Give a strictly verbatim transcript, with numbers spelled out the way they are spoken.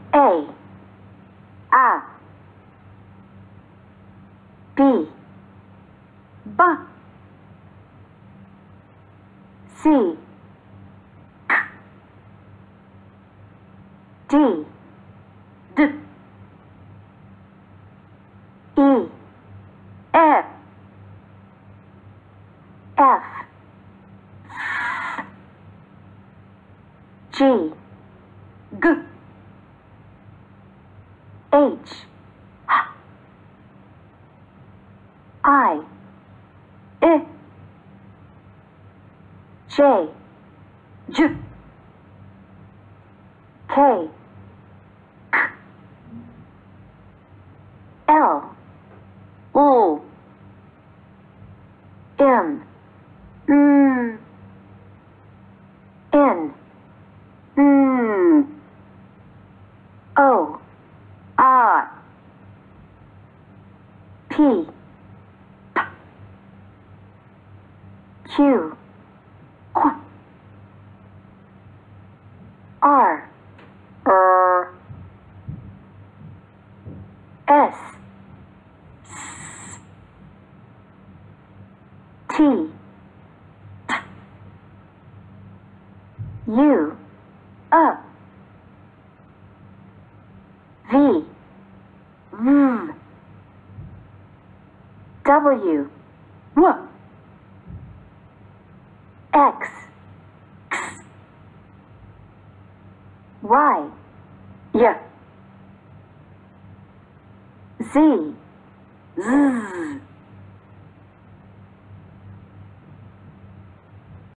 A, A, B, B, C, K, D, D, E, F, F, G, G, H, I, I, J, J, K, K, L, O, M, N, N, N, O, R, P, P, Q, Q, R, R, S, S, T, T, U, U, V, V, W, W, X, X, Y, Y, Z, Z.